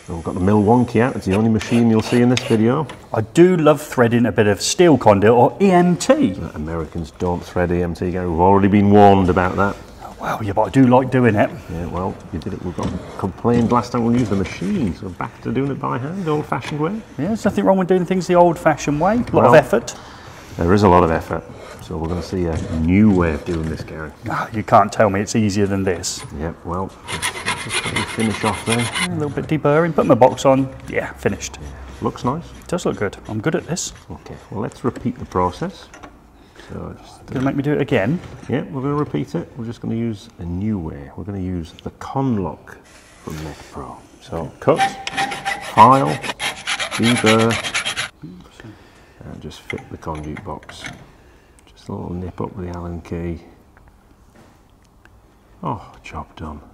So we've got the Milwaukee out, it's the only machine you'll see in this video. I do love threading a bit of steel conduit or EMT. Americans don't thread EMT, Gary. We've already been warned about that. Well, yeah, but I do like doing it. Yeah, well, you did it. We've got complained last time we used the machine, so back to doing it by hand, the old-fashioned way. Yeah, there's nothing wrong with doing things the old-fashioned way. A lot of effort. There is a lot of effort. So we're going to see a new way of doing this, Gary. You can't tell me it's easier than this. Yep, well, just let me finish off there. A little bit deburring, put my box on. Yeah, finished. Yeah, looks nice. It does look good. I'm good at this. Okay, well, let's repeat the process. So just, Gonna make me do it again? Yeah, we're going to repeat it. We're just going to use a new way. We're going to use the Conlok from Metpro. So cut, file, deburr, and just fit the conduit box. Just a little nip up with the Allen key. Oh, job done.